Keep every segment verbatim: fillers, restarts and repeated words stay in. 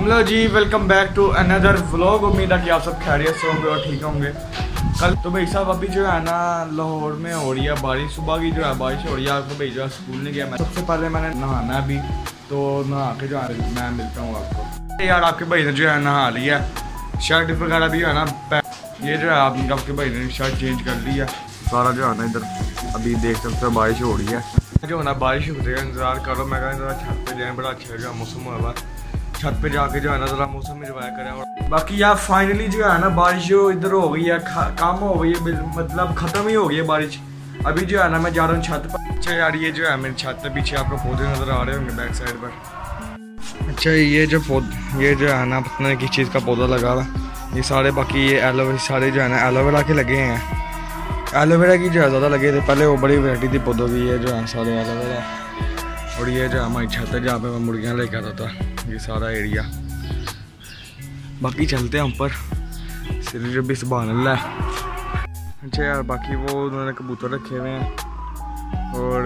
हम लोग जी welcome back to another vlog. उम्मीद है कि आप सब खैरियत से होंगे और ठीक होंगे। कल तो भाई साहब अभी जो है ना लाहौर में हो रही है बारिश, सुबह की जो है बारिश हो रही है। आपको भाई जो है स्कूल नहीं गया मैं, सबसे पहले मैंने नहाना है अभी, तो नहा के जो है मैं मिलता हूँ आपको। यार आपके भाई ने जो है नहा लिया, शर्ट वगैरह भी है ना, ये जो है आप आपके भाई ने शर्ट चेंज कर ली है सारा जो है ना। इधर अभी देख सकते हो बारिश हो रही है, जो है ना बारिश होती है इंतजार करो। मैं कहा जरा छत पे जाए, बड़ा अच्छा जो मौसम हुआ, छत पे जाके जो है ना जरा मौसम इंजॉय करें। और बाकी यार फाइनली जो है ना बारिश जो इधर हो गई है, काम हो गई है, मतलब ख़त्म ही हो गई है बारिश। अभी जो है ना मैं जा रहा हूँ छत पर। अच्छा यार ये जो है मेरी छत पे पीछे आपको पौधे नज़र आ रहे होंगे बैक साइड पर। अच्छा ये जो पौधे ये जो है ना पता नहीं किस चीज़ का पौधा लगा हुआ है, ये सारे बाकी ये एलोवेरा सारे जो है ना एलोवेरा के लगे हैं। एलोवेरा की जो है ज़्यादा लगे थे पहले, वो बड़ी वैरायटी थी पौधों की। ये जो है सारे एलोवेरा, और ये जो हमारी छत है जहाँ पे मैं मुर्गियाँ लेके आता था, ये सारा एरिया। बाकी चलते हैं ऊपर, सिर जो भी सुभान अल्लाह। अच्छा यार बाकी वो उन्होंने कबूतर रखे हुए हैं, और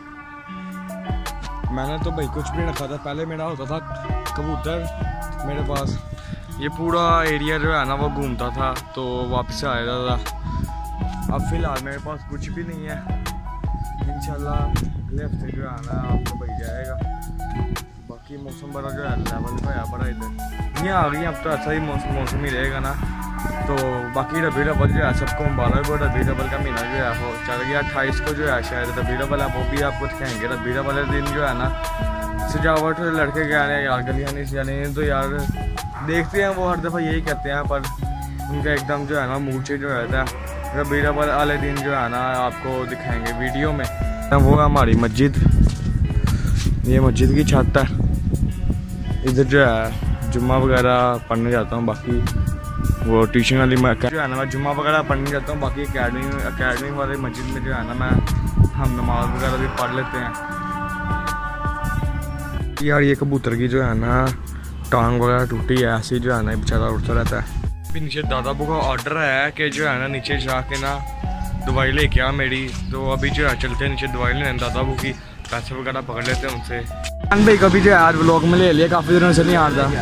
मैंने तो भाई कुछ भी रखा था। पहले मेरा होता था कबूतर मेरे पास, ये पूरा एरिया जो है ना वो घूमता था तो वापस आ जाता था। अब फ़िलहाल मेरे पास कुछ भी नहीं है, इंशाल्लाह अगले हफ्ते जो है ना आपको भाई जाएगा। बाकी मौसम बड़ा जो है लेवल पे है बड़ा इधर, ये आ गई अब तो अच्छा ही मौसम मौसम ही रहेगा ना। तो बाकी रबी अव्वल जो है सबको मुबारक हो, रबी अव्वल का महीना जो है वो चल गया। अट्ठाईस को जो है शायद रबी अव्वल है, वो भी आपको दिखाएंगे। रबी अव्वल वाले दिन जो है ना सजावट लड़के कह रहे हैं यार गलियाँ नहीं सजाने, तो यार देखते हैं वो हर दफ़ा यही कहते हैं, पर उनका एकदम जो है ना मूड चेंज हो जाता है। रबी अव्वल वाले दिन जो है ना आपको दिखाएंगे वीडियो में। वो हमारी मस्जिद, ये मस्जिद की छत है, इधर जो है जुम्मा वगैरह पढ़ने जाता हूँ। बाकी वो ट्यूशन वाली जो है ना मैं जुम्मा वगैरह पढ़ने जाता हूँ। बाकी अकेडमी अकेडमी वाले मस्जिद में जो है ना मैं हम नमाज वगैरह भी पढ़ लेते हैं। यार ये कबूतर की जो है ना टांग वगैरह टूटी है, ऐसे जो है ना बेचारा उठता रहता है। अभी नीचे दादाबू का ऑर्डर है कि जो है ना नीचे जाके ना दवाई लेके आ मेरी, तो अभी जो है चलते हैं नीचे दवाई लेने दादाबू की, पैसे वगैरह पकड़ लेते हैं उनसे। भाई कभी जो है आज व्लॉग में ले लिया, काफ़ी दिनों से नहीं आ रहा।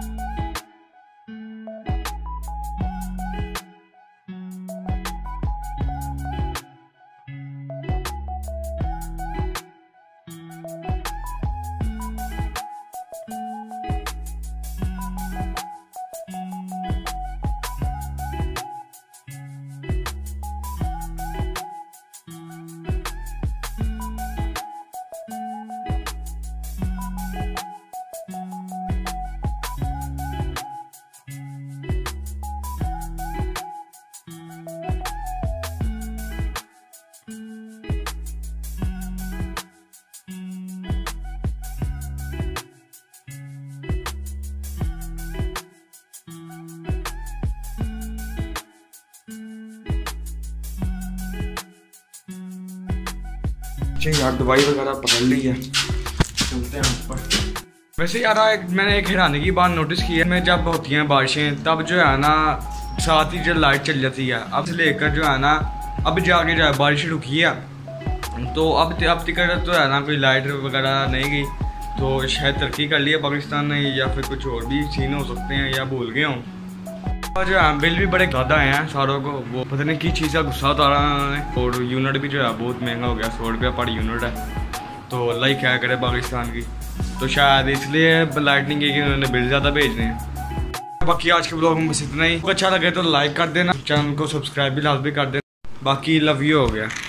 यार दवाई वगैरह पकड़ ली है, चलते हैं ऊपर। वैसे यार एक मैंने एक हैरानी की बात नोटिस की है, मैं जब होती हैं बारिशें तब जो है ना साथ ही जो लाइट चल जाती है। अब से लेकर जो है ना अब जाके जो है बारिश रुकी है, तो अब अब तक तो है ना कोई लाइट वगैरह नहीं गई, तो शायद तरक्की कर लिया पाकिस्तान ने, या फिर कुछ और भी सीन हो सकते हैं, या भूल गए हों। और जो है बिल भी बड़े ज़्यादा हैं सारों को, वो पता नहीं किस चीज़ का गुस्सा उतारा उन्होंने। और यूनिट भी जो है बहुत महंगा हो गया, सौ रुपया पर यूनिट है, तो अल्लाह ही क्या करे पाकिस्तान की। तो शायद इसलिए लाइटनिंग की कि उन्होंने बिल ज़्यादा भेजने हैं। बाकी आज के ब्लॉग में बस इतना ही। अच्छा लगे तो लाइक कर देना, चैनल को सब्सक्राइब भी लाजमी कर देना। बाकी लव यू हो गया।